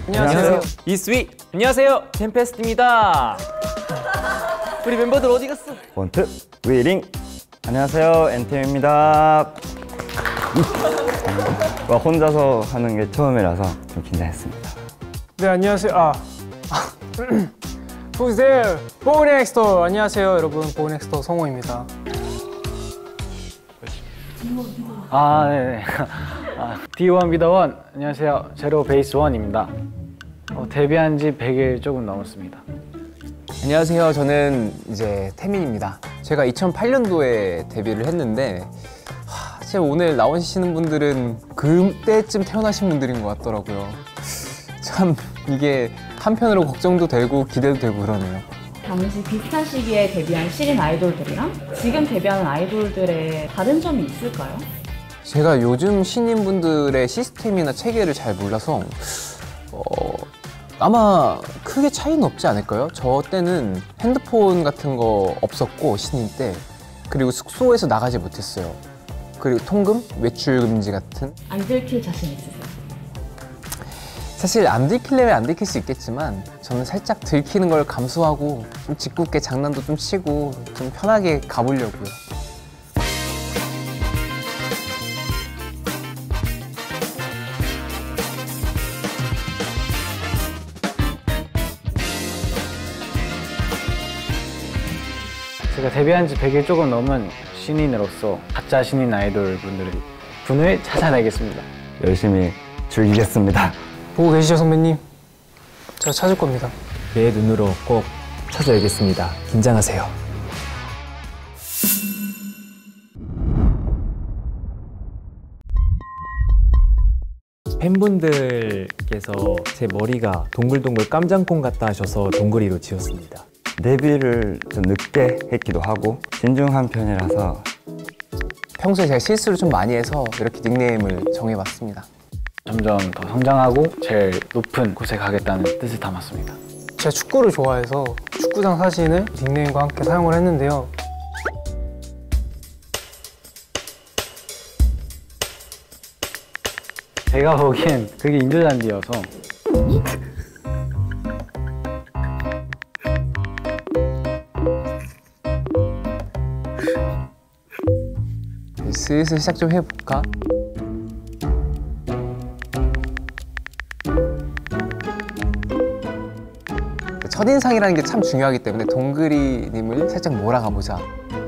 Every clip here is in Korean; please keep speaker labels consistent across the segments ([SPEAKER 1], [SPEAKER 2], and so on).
[SPEAKER 1] 안녕하세요. 이스위. 안녕하세요. 템페스트입니다. 우리 멤버들 어디 갔어?
[SPEAKER 2] 원트 위링. 안녕하세요. 엔템입니다. 혼자서 하는 게 처음이라서 좀 긴장했습니다.
[SPEAKER 3] 네, 안녕하세요. Who's there? 보우넥스터. 안녕하세요, 여러분. 보우넥스터 성호입니다.
[SPEAKER 4] 네네. D1 비더1. 안녕하세요. 제로 베이스 1입니다. 데뷔한 지 100일 조금 넘었습니다.
[SPEAKER 5] 안녕하세요. 저는 이제 태민입니다. 제가 2008년도에 데뷔를 했는데 진짜 오늘 나오시는 분들은 그때쯤 태어나신 분들인 것 같더라고요. 참 이게 한편으로 걱정도 되고 기대도 되고 그러네요.
[SPEAKER 6] 당시 비슷한 시기에 데뷔한 신인 아이돌들이랑 지금 데뷔하는 아이돌들의 다른 점이 있을까요?
[SPEAKER 5] 제가 요즘 신인분들의 시스템이나 체계를 잘 몰라서 아마 크게 차이는 없지 않을까요? 저 때는 핸드폰 같은 거 없었고 신인 때, 그리고 숙소에서 나가지 못했어요. 그리고 통금, 외출 금지 같은.
[SPEAKER 6] 안 들킬 자신 있으세요?
[SPEAKER 5] 사실 안 들키려면 안 들킬 수 있겠지만 저는 살짝 들키는 걸 감수하고 좀 짓궂게 장난도 좀 치고 좀 편하게 가보려고요.
[SPEAKER 4] 제가 데뷔한 지 100일 조금 넘은 신인으로서 가짜 신인 아이돌 분을 찾아내겠습니다.
[SPEAKER 2] 열심히 즐기겠습니다.
[SPEAKER 3] 보고 계시죠, 선배님? 제가 찾을 겁니다.
[SPEAKER 7] 내 눈으로 꼭 찾아야겠습니다. 긴장하세요. 팬분들께서 제 머리가 동글동글 깜장콩 같다 하셔서 동그리로 지었습니다.
[SPEAKER 2] 데뷔를 좀 늦게 했기도 하고 신중한 편이라서
[SPEAKER 5] 평소에 제가 실수를 좀 많이 해서 이렇게 닉네임을 정해봤습니다.
[SPEAKER 4] 점점 더 성장하고 제일 높은 곳에 가겠다는 뜻을 담았습니다.
[SPEAKER 3] 제가 축구를 좋아해서 축구장 사진을 닉네임과 함께 사용을 했는데요.
[SPEAKER 4] 제가 보기엔 그게 인조잔디여서
[SPEAKER 5] 슬슬 시작 좀 해볼까? 첫인상이라는 게 참 중요하기 때문에 동그리님을 살짝 몰아가 보자.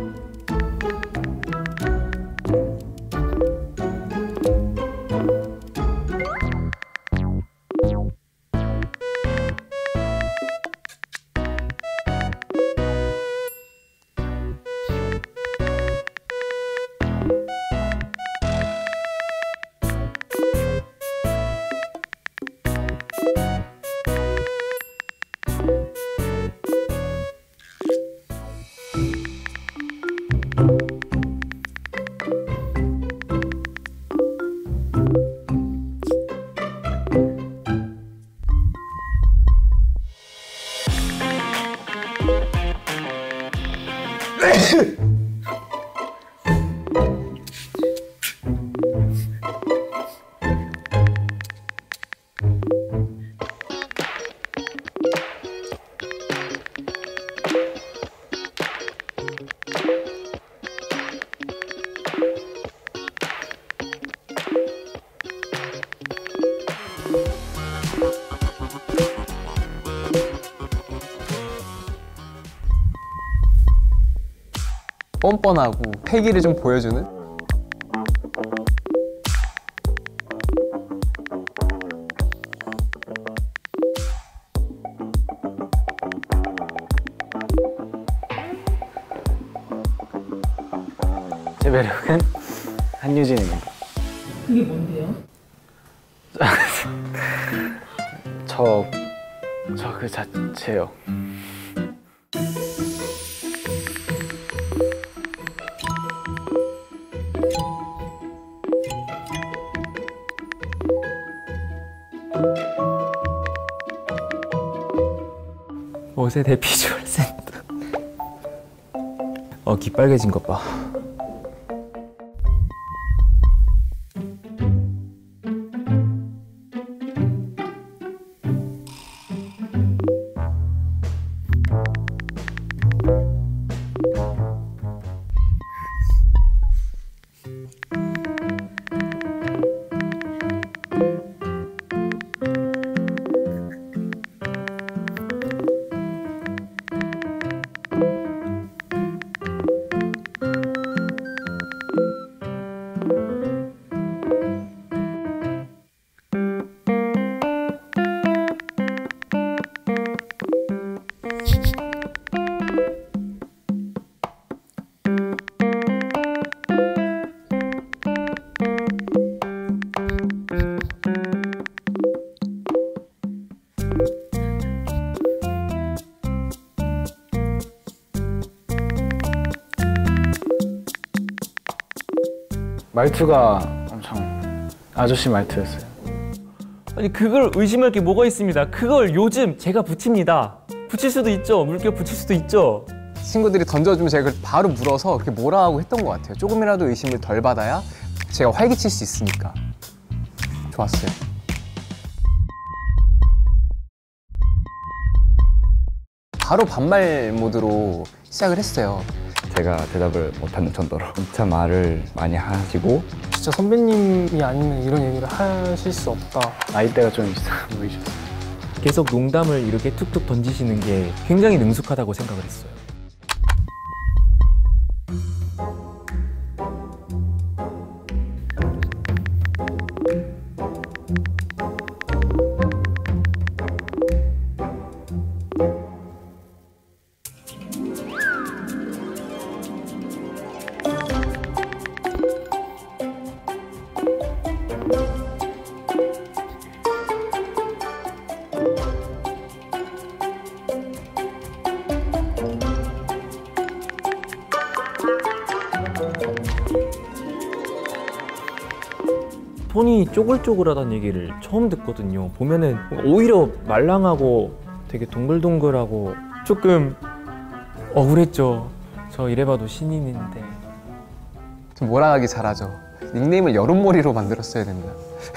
[SPEAKER 5] 뻔뻔하고 패기를 좀 보여주는?
[SPEAKER 4] 제 매력은 한유진입니다.
[SPEAKER 6] 그게 뭔데요?
[SPEAKER 4] 저 그 자체요.
[SPEAKER 7] 옷의 비주얼 센터. 귀 빨개진 것 봐.
[SPEAKER 4] 말투가 엄청 아저씨 말투였어요.
[SPEAKER 1] 아니 그걸 의심할 게 뭐가 있습니다. 그걸 요즘 제가 붙입니다. 붙일 수도 있죠. 물결 붙일 수도 있죠.
[SPEAKER 5] 친구들이 던져주면 제가 그걸 바로 물어서 그렇게 뭐라 하고 했던 것 같아요. 조금이라도 의심을 덜 받아야 제가 활기칠 수 있으니까. 좋았어요. 바로 반말 모드로 시작을 했어요.
[SPEAKER 2] 제가 대답을 못하는 정도로 진짜 말을 많이 하시고
[SPEAKER 3] 진짜 선배님이 아니면 이런 얘기를 하실 수 없다.
[SPEAKER 4] 나이대가 좀 있어 보이셨어요.
[SPEAKER 7] 계속 농담을 이렇게 툭툭 던지시는 게 굉장히 능숙하다고 생각을 했어요. 톤이 쪼글쪼글하다는 얘기를 처음 듣거든요. 보면은 오히려 말랑하고 되게 동글동글하고 조금 억울했죠. 저 이래봐도 신인인데.
[SPEAKER 5] 좀 몰아가기 잘하죠. 닉네임을 여름머리로 만들었어야 된다.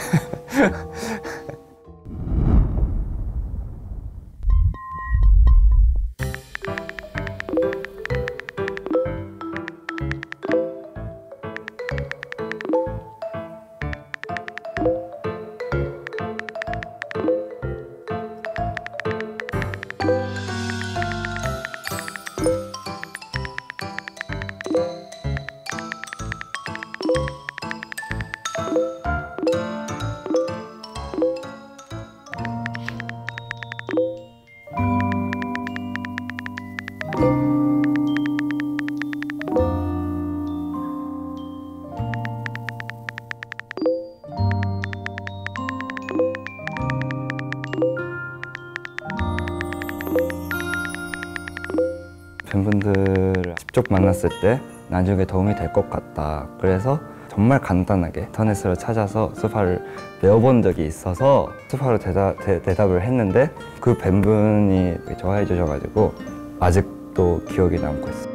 [SPEAKER 2] 팬분들을 직접 만났을 때 나중에 도움이 될 것 같다. 그래서 정말 간단하게 인터넷으로 찾아서 스파를 배워본 적이 있어서 스파로 대답을 했는데 그 팬분이 좋아해 주셔가지고 아직도 기억이 남고 있어요.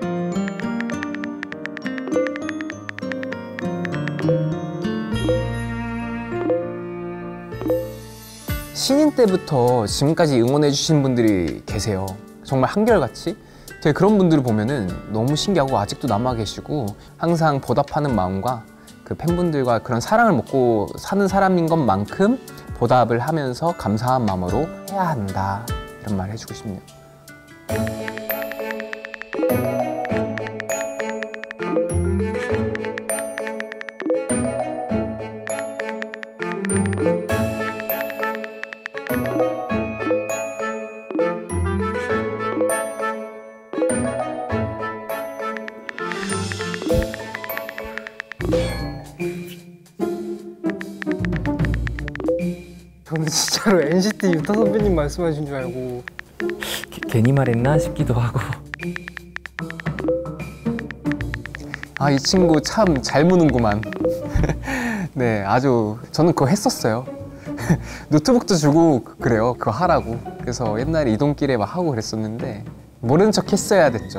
[SPEAKER 5] 신인 때부터 지금까지 응원해 주신 분들이 계세요. 정말 한결같이. 되게 그런 분들을 보면은 너무 신기하고 아직도 남아 계시고 항상 보답하는 마음과 그 팬분들과 그런 사랑을 먹고 사는 사람인 것만큼 보답을 하면서 감사한 마음으로 해야 한다. 이런 말 해주고 싶네요.
[SPEAKER 3] 저는 진짜로 NCT 유타 선배님 말씀하신 줄 알고
[SPEAKER 7] 괜히 말했나 싶기도 하고.
[SPEAKER 5] 아, 이 친구 참 잘 무는구만. 네, 아주 저는 그거 했었어요. 노트북도 주고 그래요. 그거 하라고. 그래서 옛날에 이동길에 막 하고 그랬었는데 모르는 척 했어야 됐죠.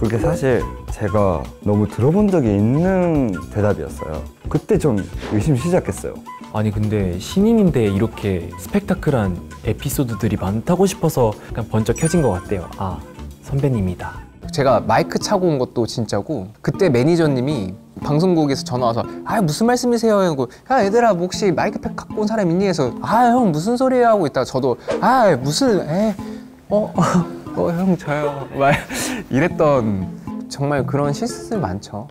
[SPEAKER 2] 그게 사실 제가 너무 들어본 적이 있는 대답이었어요. 그때 좀 의심 시작했어요.
[SPEAKER 7] 아니 근데 신인인데 이렇게 스펙타클한 에피소드들이 많다고 싶어서 약간 번쩍 켜진 것 같대요. 아, 선배님이다.
[SPEAKER 5] 제가 마이크 차고 온 것도 진짜고 그때 매니저님이 방송국에서 전화 와서 아 무슨 말씀이세요 하고 야 얘들아 뭐 혹시 마이크팩 갖고 온 사람 있니 해서 아 형 무슨 소리예요 하고 있다가 저도 아 무슨 형 저요 막 이랬던 정말 그런 실수들 많죠.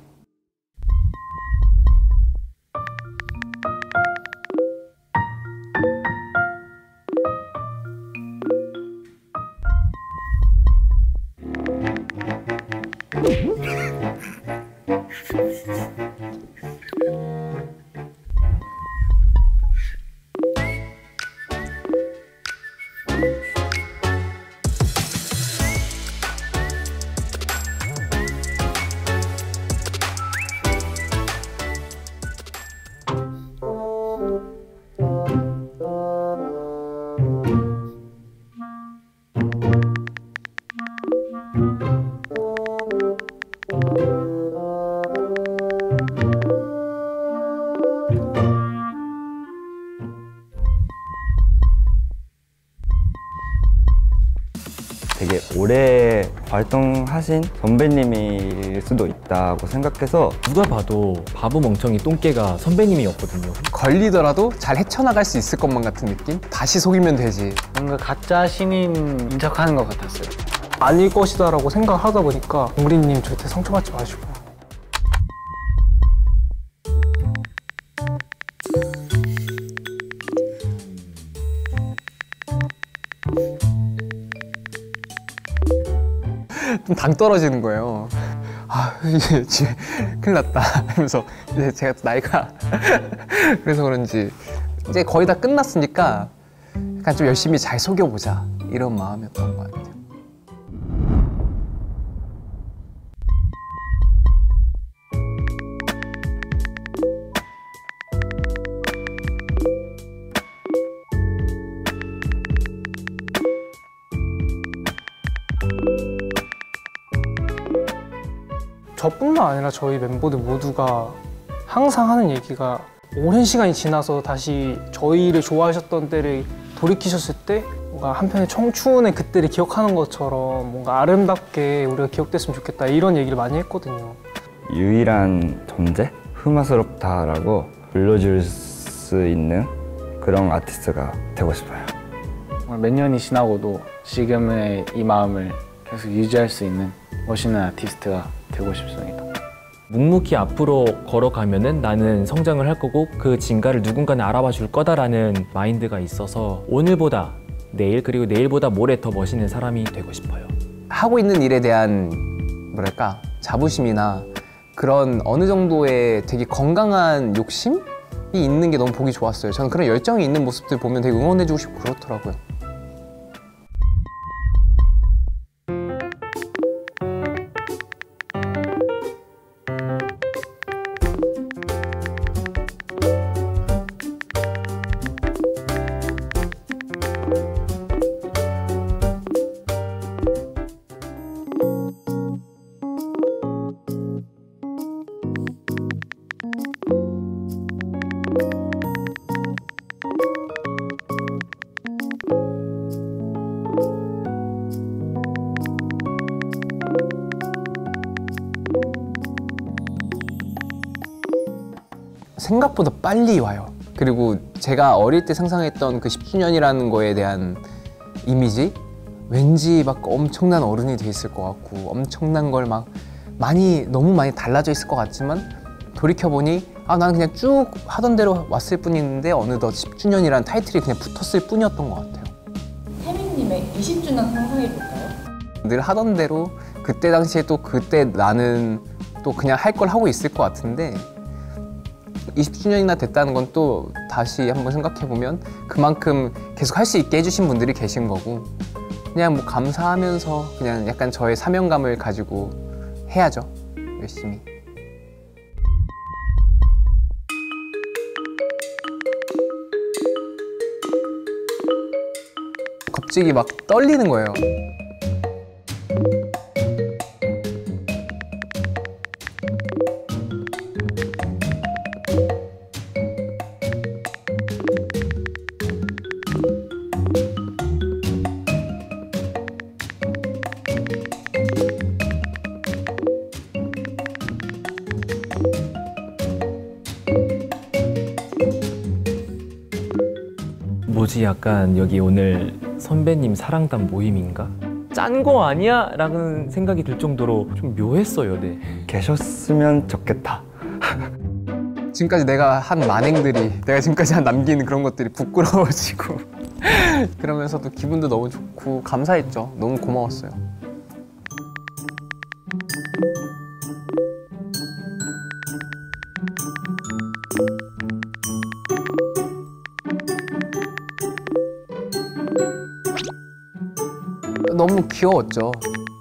[SPEAKER 2] 되게 오래 활동하신 선배님일 수도 있다고 생각해서
[SPEAKER 7] 누가 봐도 바보 멍청이 똥개가 선배님이었거든요.
[SPEAKER 5] 걸리더라도 잘 헤쳐나갈 수 있을 것만 같은 느낌? 다시 속이면 되지.
[SPEAKER 4] 뭔가 가짜 신인인 척하는 것 같았어요.
[SPEAKER 3] 아닐 것이다라고 생각하다 보니까 동그리님 절대 상처받지 마시고
[SPEAKER 5] 좀 당 떨어지는 거예요. 아 이제 집에 큰일 났다 하면서 이제 제가 또 나이가 그래서 그런지 이제 거의 다 끝났으니까 약간 좀 열심히 잘 속여보자 이런 마음이었던 것 같아요.
[SPEAKER 3] 저뿐만 아니라 저희 멤버들 모두가 항상 하는 얘기가 오랜 시간이 지나서 다시 저희를 좋아하셨던 때를 돌이키셨을 때 뭔가 한편의 청춘의 그때를 기억하는 것처럼 뭔가 아름답게 우리가 기억됐으면 좋겠다 이런 얘기를 많이 했거든요.
[SPEAKER 2] 유일한 존재? 흠화스럽다라고 불러줄 수 있는 그런 아티스트가 되고 싶어요.
[SPEAKER 4] 정말 몇 년이 지나고도 지금의 이 마음을 계속 유지할 수 있는 멋있는 아티스트가 되고 싶습니다.
[SPEAKER 7] 묵묵히 앞으로 걸어가면은 나는 성장을 할 거고 그 진가를 누군가는 알아봐 줄 거다라는 마인드가 있어서 오늘보다 내일 그리고 내일보다 모레 더 멋있는 사람이 되고 싶어요.
[SPEAKER 5] 하고 있는 일에 대한 뭐랄까 자부심이나 그런 어느 정도의 되게 건강한 욕심이 있는 게 너무 보기 좋았어요. 저는 그런 열정이 있는 모습들 보면 되게 응원해주고 싶고 그렇더라고요. 생각보다 빨리 와요. 그리고 제가 어릴 때 상상했던 그 10주년이라는 거에 대한 이미지? 왠지 막 엄청난 어른이 돼 있을 것 같고 엄청난 걸 막 너무 많이 달라져 있을 것 같지만 돌이켜보니 아 나는 그냥 쭉 하던 대로 왔을 뿐인데 어느덧 10주년이라는 타이틀이 그냥 붙었을 뿐이었던 것 같아요.
[SPEAKER 6] 태민님의 20주년 상상해볼까요?
[SPEAKER 5] 늘 하던 대로 그때 당시에 또 그때 나는 또 그냥 할 걸 하고 있을 것 같은데 20주년이나 됐다는 건 또 다시 한번 생각해보면 그만큼 계속 할 수 있게 해주신 분들이 계신 거고 그냥 뭐 감사하면서 그냥 약간 저의 사명감을 가지고 해야죠. 열심히. 갑자기 막 떨리는 거예요.
[SPEAKER 7] 뭐지 약간 여기 오늘 선배님 사랑단 모임인가? 짠 거 아니야? 라는 생각이 들 정도로 좀 묘했어요. 네.
[SPEAKER 2] 계셨으면 좋겠다.
[SPEAKER 5] 지금까지 내가 한 만행들이, 내가 지금까지 남긴 그런 것들이 부끄러워지고 그러면서도 기분도 너무 좋고 감사했죠. 너무 고마웠어요. 너무 귀여웠죠.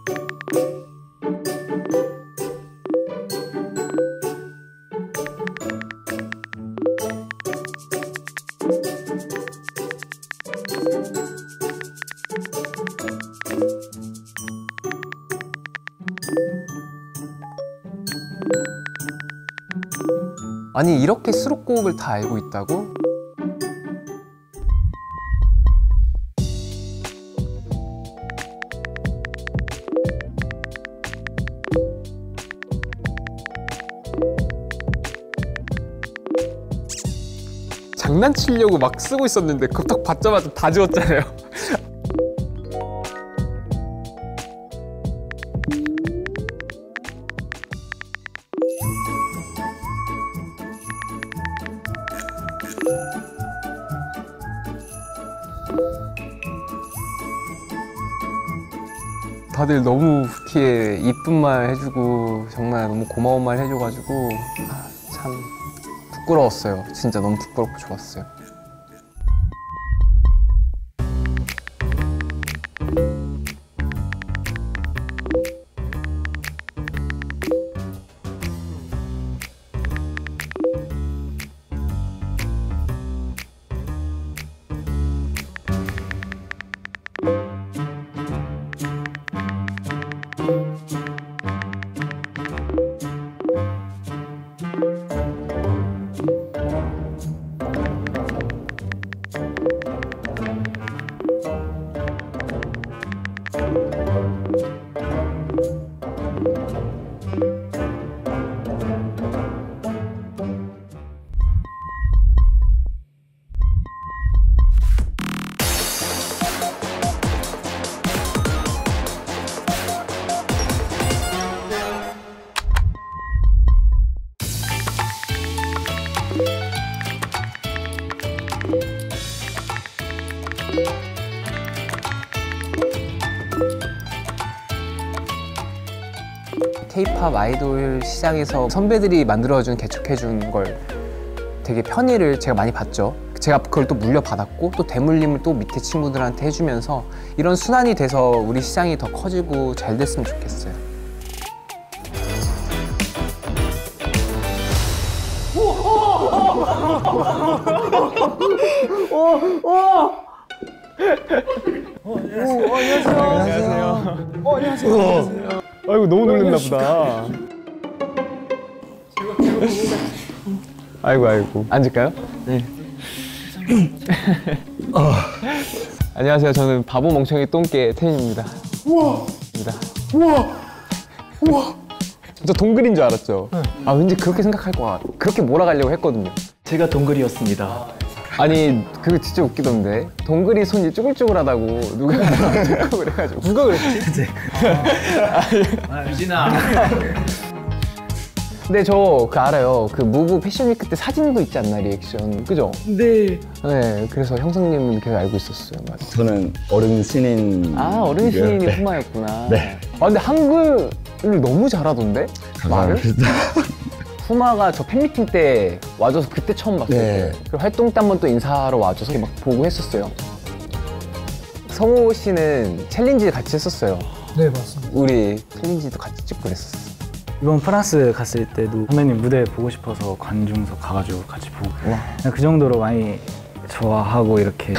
[SPEAKER 5] 아니 이렇게 수록곡을 다 알고 있다고? 장난치려고 막 쓰고 있었는데 딱 받자마자 다 지웠잖아요. 다들 너무 이렇게 이쁜 말 해주고 정말 너무 고마운 말 해줘가지고 참 부끄러웠어요. 진짜 너무 부끄럽고 좋았어요. K-팝 아이돌 시장에서 선배들이 만들어준, 개척해준 걸 되게 편의를 제가 많이 봤죠. 제가 그걸 또 물려받았고 또 대물림을 또 밑에 친구들한테 해주면서 이런 순환이 돼서 우리 시장이 더 커지고 잘 됐으면 좋겠어요.
[SPEAKER 8] 아이고 너무 놀랬나 보다. 아이고. 앉을까요? 네. 안녕하세요. 저는 바보 멍청이 똥개 태인입니다. 우와. 저 동글인 줄 알았죠? 아 왠지 그렇게 생각할 것 같아. 그렇게 몰아가려고 했거든요.
[SPEAKER 7] 제가 동글이었습니다.
[SPEAKER 5] 아니 그거 진짜 웃기던데. 동글이 손이 쭈글쭈글하다고 누가 듣고 그래가지고. 누가 그랬지?
[SPEAKER 7] 유진아.
[SPEAKER 5] 근데 저 그 알아요. 그 무브 패션위크 때 사진도 있지 않나, 리액션. 그죠?
[SPEAKER 7] 네.
[SPEAKER 5] 네, 그래서 형성님은 계속 알고 있었어요. 맞아.
[SPEAKER 2] 저는 어른 신인.
[SPEAKER 5] 아, 어른 신인이 푸마였구나.
[SPEAKER 2] 네.
[SPEAKER 5] 아 근데 한글을 너무 잘하던데? 말을? 푸마가 저 팬미팅 때 와줘서 그때 처음 봤어요.
[SPEAKER 2] 네.
[SPEAKER 5] 그리고 활동 때 한 번 또 인사하러 와줘서 막 보고 했었어요. 성호 씨는 챌린지 같이 했었어요.
[SPEAKER 3] 네, 맞습니다.
[SPEAKER 5] 우리 챌린지도 같이 찍고 그랬었어.
[SPEAKER 4] 이번 프랑스 갔을 때도 선배님 무대 보고 싶어서 관중석 가가지고 같이 보고 그냥 그 정도로 많이 좋아하고 이렇게.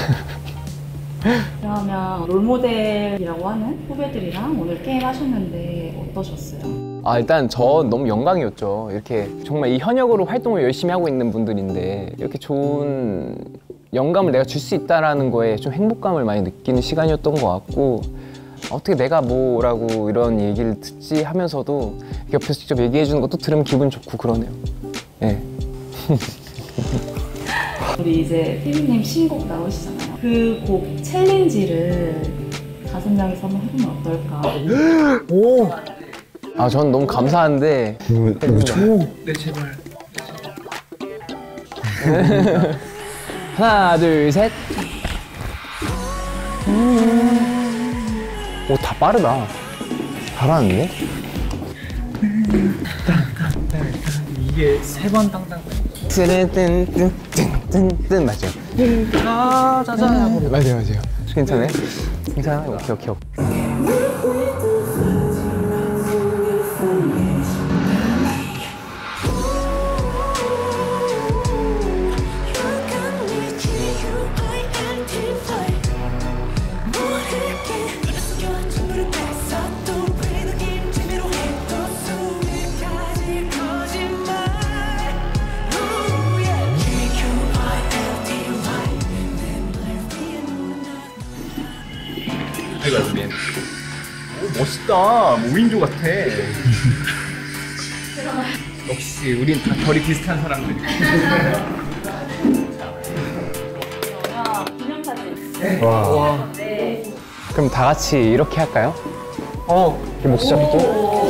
[SPEAKER 6] 그러면 롤모델이라고 하는 후배들이랑 오늘 게임 하셨는데 어떠셨어요?
[SPEAKER 5] 아 일단 전 너무 영광이었죠. 이렇게 정말 이 현역으로 활동을 열심히 하고 있는 분들인데 이렇게 좋은 영감을 내가 줄 수 있다는 거에 좀 행복감을 많이 느끼는 시간이었던 것 같고, 어떻게 내가 뭐라고 이런 얘기를 듣지 하면서도 옆에서 직접 얘기해 주는 것도 들으면 기분 좋고 그러네요. 네.
[SPEAKER 6] 우리 이제 태민님 신곡 나오시잖아요. 그 곡 챌린지를 5명이서 한번 해보면 어떨까?
[SPEAKER 5] 아, 전 너무 감사한데.
[SPEAKER 2] 너무 좋아.
[SPEAKER 5] 하나, 둘, 셋. 오, 다 빠르다. 잘하는데?
[SPEAKER 3] 이게 3번 땅땅.
[SPEAKER 5] 뜬뜬뜬뜬뜬 맞죠?
[SPEAKER 3] 짜자자.
[SPEAKER 5] 맞아요. 괜찮아요? 괜찮아? 오케이.
[SPEAKER 9] 멋있다. 무인조 같아. 역시 우린 다 결이 비슷한 사람들.
[SPEAKER 6] 기념사진.
[SPEAKER 5] 와.
[SPEAKER 6] 네.
[SPEAKER 5] 그럼 다 같이 이렇게 할까요?
[SPEAKER 3] 어.
[SPEAKER 5] 이렇게 목수 잡고.